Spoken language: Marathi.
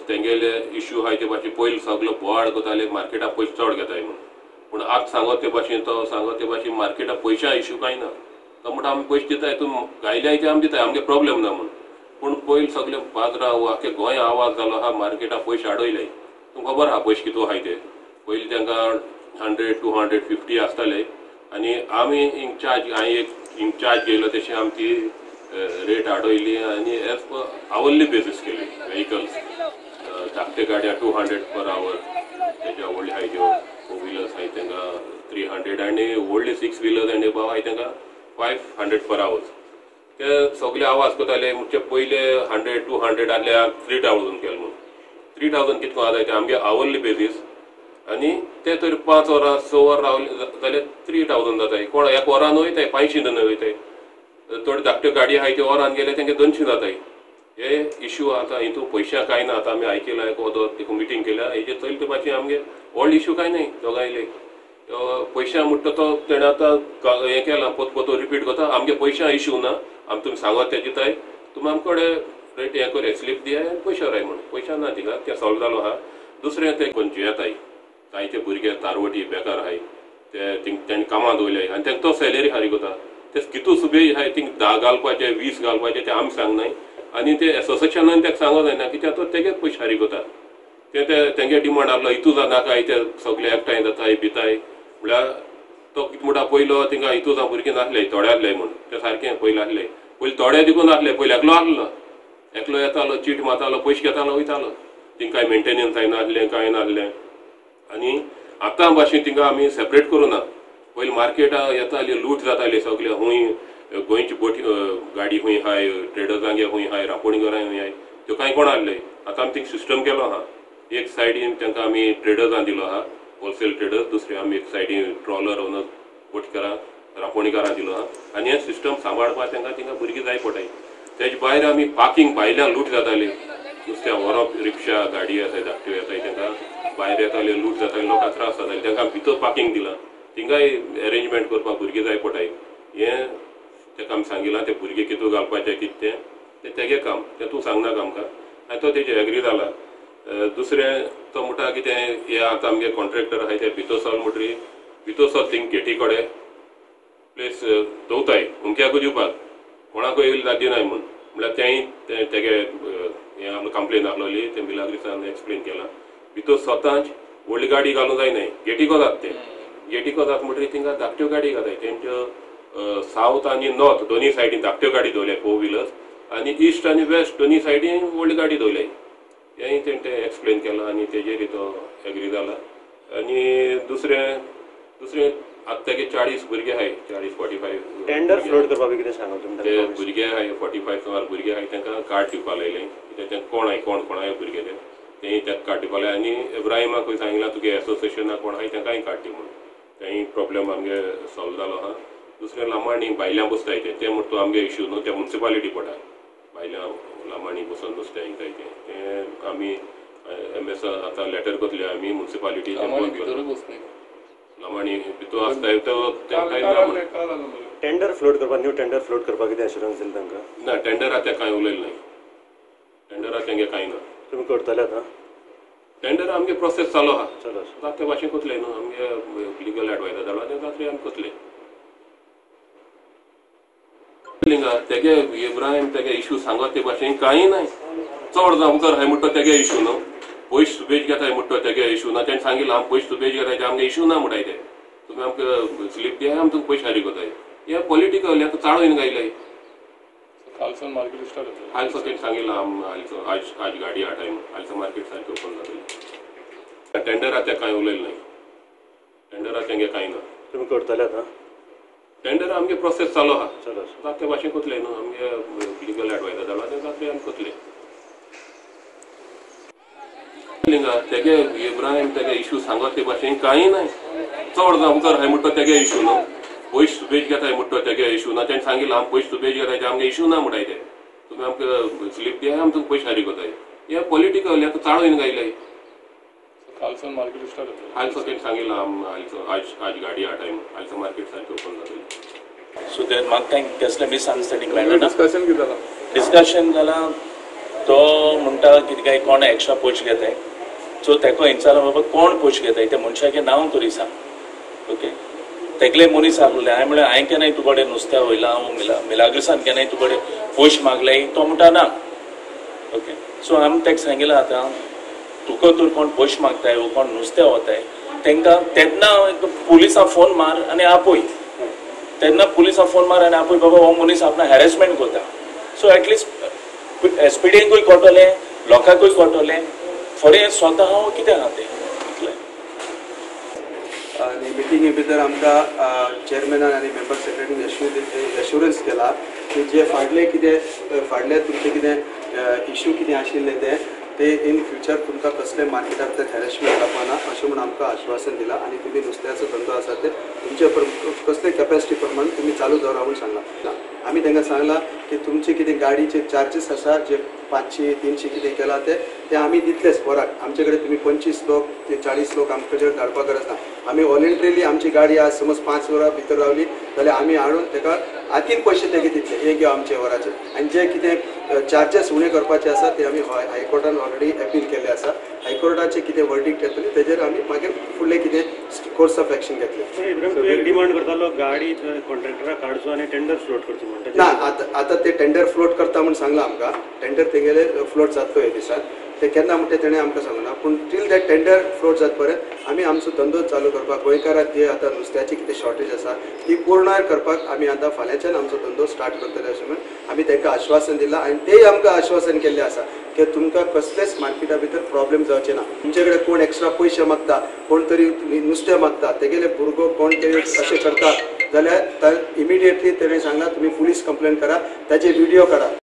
तेंगेले इश्यू आहाय ते भाशेन पयलीं सगळो बोवाळ कोताले मार्केटाक पयशे चड घेताय म्हणून. पूण आतां सांगत ते भाशेन तो सांगत ते भाशेन मार्केटाक पयशा इश्यू कांय ना. तो म्हणटा आमी पयशे दिताय तूं गायल्याय ते आमी दिताय आमगे प्रॉब्लेम ना म्हणून. पूण पयलीं सगळे बाजरां आख्खे गोंय आवाज जालो आहा मार्केटाक पयशे आडयले. तुमकां खबर आहा पयशे कितू आहाय ते. पयलीं तांकां 100, 200, 50 आसताले आनी आमी इंचार्ज हांवें एक इंचार्ज घेयलो तशें आमी ती रेट आडयली आनी एज पर आवरली बेसीस केली. व्हेकल्स धाकटे गाड्या 200 पर आवर, तेज्या व्हडले आहाय त्यो 4 व्हिलर्स आहाय तांकां 300 आनी व्हडले 6 व्हिलर्स आनी बाबा आहाय तांकां 500 पर आवर. ते सगळे आवाज करताले म्हणजे पयले 100, 200 आसले 3000 केले म्हणून. 3000 कितको आतां ते आमगे आवरली बेसीस आनी ते तर 5 वरां 6 वरां रावले जाल्यार 3000 जाताय. कोण एक वरान वयताय 500 जण वयताय. थोडे धाकट्यो गाडी आहाय त्यो वरान गेले तेंगे 200 जाताय. हे इश्यू आतां हितून पयशा कांय ना. आतां आमी आयकलां एक मिटींग केल्या हेजे चलते भाशेन आमगे व्हडलो इश्यू कांय नाय. दोगांयले पयशा म्हणटा तो तेणें आतां हें केलां पोत रिपीट करता आमगे पयशा इश्यू ना. आमी तुमी सांगत ते दिताय तुमी आमकडे रेट हें कर स्लीप दियाय आनी पयशा राय म्हणून. पयशा ना तिका तें सॉल्व जालो आहा. दुसरें तें खंयचे येताय जायते भुरगे तारवटी बेकार आहाय ते तेंणी कामां दवरल्याय आनी तांकां तो सॅलरी हारी कोता. ते कितू सुबे आहाय थिंग 10 घालपाचे 20 घालपाचे ते आमी सांगनाय आनी ते एसोसिएशनान ताका सांगो जायना कित्याक तो तेगे पयशे हारी कोता. तेंगे डिमांड आसलो हितू नाकाय ते सगळे एकठांय जाताय भिताय म्हळ्यार तो कितें म्हणटा पयलो थिंगा हितू जावन भुरगीं नासले थोडे आसले म्हणून. तें सारकें पयलीं आसले. पयलीं थोडे देखून नासले पयलीं एकलो आसलो. एकलो येतालो चीट मारतालो पयशे घेतालो वयतालो. थिंगा कांय मेंटेनन्स जायनासलें कांय नासलें. आनी आतां भाशेन थिंगा आमी सेपरेट करूना. पयलीं मार्केटां येताली लूट जाताली सगळे हूंय गोंयची बोटी गाडी हूंय आहाय ट्रेडर्सांगे हूंय आहाय रांपोणकारांय हूंय आहाय त्यो कांय कोण आसले. आतां आमी थिंग सिस्टम केलो आहा. एक सायडीन तांकां आमी ट्रेडर्सांक दिलो आहा होलसेल ट्रेडर्स. दुसरे आमी एक सायडीन ट्रॉलर ओनर्स बोटकारां रांपोणकारांक दिलो आहा आनी हें सिस्टम सांबाळपाक तांकां थिंगा भुरगीं जाय पडटाय. तेजे भायर आमी पार्किंग भायल्यान लूट जाताली. नुस्त्या व्हरप रिक्षा गाडी आसाय धाकट्यो येताय तांकां भायर येताले लूट जाताले लोकांक त्रास जाताले तांकां भितर पार्किंग दिलां. थिंगाय अरेंजमेंट करपाक भुरगीं जाय पडटाय. हें ताका आमी सांगिलां ते भुरगे कितू घालपाचें कितें तें तेगे काम तें तूं सांगनाका आमकां आनी तो तेजेर एग्री जाला. दुसरें तो म्हणटा कितें हे आतां आमगे कॉन्ट्रॅक्टर आहाय ते भितोसर म्हणटरी भितोसर थिंग गेटी कडेन प्लेस दवरताय हुमक्याकूय दिवपाक कोणाकूय येयला दिनाय म्हूण. म्हळ्यार तेंय तेगे हें आमकां कंप्लेन आहलोली ते मिलाग्रिसान एक्सप्लेन केलां. भितर स्वताच व्हडली गाडी घालूंक जायनाय. गेटीको जाता ते गेटीको जाता म्हणटरी थिंगा धाकट्यो गाडी घाताय. तेंच्यो सावथ आनी नॉर्थ दोनी सायडीन धाकट्यो गाडी दवरल्याय 4 व्हिलर्स आनी ईस्ट आनी वेस्ट दोनी सायडीन व्हडली गाडी दवरल्याय. हेंय तेणें एक्सप्लेन केलां आनी तेजेर तो एग्री जाला. आनी दुसरें आतां तेगे 40 भुरगे आहाय 40-45 टेंडर फ्लोट करपाक कितें सांगो तुमी ते भुरगे आहाय 45 सुमार भुरगे आहाय तांकां कार्ड दिवपा लायलें. कित्याक तें कोण आहाय कोणाय भुरगे तेंय ताका कार्ड दिवपा लाय. आनी इब्राहिमाकूय सांगलां तुगे एसोसिएशनाक कोण आहाय तांकांय कार्ड दी म्हणून. तेंय प्रॉब्लेम आमगे सॉल्व जालो आहा. दुसरें लांबाणी भायल्यान बसताय ते म्हणटा तो आमगे इश्यू न्हू ते म्युनिसिपालिटी पडटा. भायल्या लांबाणी बसून नुस्तें हिंगाय तें आमी MS आतां लेटर करतले आमी म्युनिसिपालिटी लांबाणी भितर आसताय तो टेंडर फ्लोट करपाक न्यू टेंडर फ्लोट करपाक कितें एश्युरन्स दिला तांकां ना. टेंडराक ते कांय उलयलें नाय. टेंडराक तेंगे कांय ना. तुमी करतले आतां टेंडर आमगे प्रोसेस चालू आहा. जाता ते भाशेन करतले न्हू आमगे लिगल एडवायजर धाडला ते जातले आमी करतले. तेगे इब्राहिम तेगे इश्यू सांगत ते भाशेन कांय नाय. चड जावं उतर हाय म्हणटा तेगे इश्यू न्हू. पयशे सुबेज घेताय म्हणटा तेगे इश्यू ना. तेणें सांगिलां आमी पयशे सुबेज घेताय ते आमगे इश्यू ना म्हणटाय ते. तुमी आमकां स्लीप दियाय आमी तुमकां पयशे हारी कोताय. हे पॉलिटिकल हें चाळून गायलाय. हालसो तेणें सांगिलां हालसो आज गाडी हा टायम हालसो मार्केट सारकें ओपन जातलें. टेंडराक ते कांय उलयलें नाय. टेंडराक तेंगे कांय ना. तुमी करतले आतां टेंडर आमगे प्रोसेस चालू आहा. जाता ते भाशेन करतले न्हू आमगे लिगल एडवायजर धाडला ते जातले आमी करतले. तेगे इब्राहिम तेगे इश्यू सांगत ते भाशेन कांय नाय. चड जावं उतर हाय म्हणटा तेगे इश्यू न्हू. पयशे सुबेज घेताय म्हणटा तेगे इश्यू ना. तेणें सांगिलां आमी पयशे सुबेज घेताय ते आमगे इश्यू ना म्हणटाय ते. तुमी आमकां स्लीप दियाय आमी तुमकां पयशे हारी कोताय. हे पॉलिटिकल हें चाळून गायलाय. हालसो तेणें सांगिलां हालसो आज गाडी हा टायम हालसो मार्केट सारकें ओपन जातलें. सो म्हाका कांय कसलें मिसअंडरस्टँडींग मेळना. डिस्कशन कितें जालां? डिस्कशन जालां तो म्हणटा कितें काय कोण एक्स्ट्रा पयशे घेताय सो तेका विचारलो बाबा कोण पयशे घेताय त्या मनशाचें नांव तरी सांग ओके तेगले मनीस आहले हांवें म्हणलें हांवें केन्नाय तुजे कडेन नुस्त्या वयला हांव मिलाग्रिसान केन्नाय तुजे कडेन पयशे मागले तो म्हणटा ना ओके सो हांवें तेका सांगितलें आतां तुका तर कोण पयशे मागताय वो कोण नुस्त्या वताय तांकां तेन्ना पुलिसांक फोन मार आनी आपय तेन्ना पुलिसांक फोन मार आनी आपय बाबा हो मनीस आपणा हॅरेसमेंट करता सो एटलिस्ट एसपीडीकूय कळटलें लोकांकूय कळटलें फुडें स्वता हांव कितें आहा तें इतलें आणि मिटिंगे भितर आमकां चेअरमॅनान आनी मेंबर सेक्रेटरीन एश्युरन्स केला की जे फाटले तुमचे कितें इश्यू कितें आशिल्ले ते इन फ्युचर तुमकां कसले मार्केटा भितर हॅरेसमेंट जावपाना अशें म्हणून आमकां आश्वासन दिलां आनी तुमी नुस्त्याचो धंदो आसा ते तुमचे कसले कॅपॅसिटी प्रमाण तुमी चालू दवरा म्हणून सांगला आमी तांकां सांगला की तुमचे कितें गाडीचे चार्जीस आसा जे 500 300 कितें केला ते आमी दितलेच वराक आमचे कडेन तुमी 25 लोक ते 40 लोक आमचे कडेन धाडपाक गरज ना आमी वॉलंटरीली आमची गाडी आज समज 5 वरां भितर रावली जाल्यार आमी हाडून ताका आतीन पयशे तेगे दितले हे घेवन आमचे वराचे आनी जे कितें चार्जेस उणे करपाचे आसा ते आमी हायकोर्टान ऑलरेडी अपील केल्ले आसा हायकोर्टाचे कितें वर्डिक्ट येतली तेजेर आमी मागीर फुडले कितें कोर्स ऑफ एक्शन घेतले एक डिमांड करतालो गाडी कॉन्ट्रॅक्टराक काडचो आनी टेंडर फ्लोट करचो म्हणटा ना आतां ते टेंडर फ्लोट करता म्हणून सांगला आमकां टेंडर तेगेले फ्लोट जातलो हे दिसान ते केन्ना म्हणटा तेणें आमकां सांगना पूण टील दॅट टेंडर फ्लोट जाता पर्यंत आमी आमचो धंदो चालू करपाक गोंयकाराक जे आतां नुस्त्याची कितें शॉर्टेज आसा ती पूर्ण करपाक आमी आतां फाल्यांच्यान आमचो धंदो स्टार्ट करतले अशें म्हणून आमी तांकां आश्वासन दिलां आनी तेय आमकां आश्वासन केल्लें आसा की तुमकां कसलेच मार्केटा भितर प्रॉब्लेम जावचे ना तुमचे कडेन कोण एक्स्ट्रा पयशे मागता कोण तरी नुस्तें मागता तेगेले भुरगो कोण तरी अशें करता जाल्यार इमिडिएटली तेणें सांगला तुमी पुलीस कंप्लेन करा ताचे व्हिडिओ काडा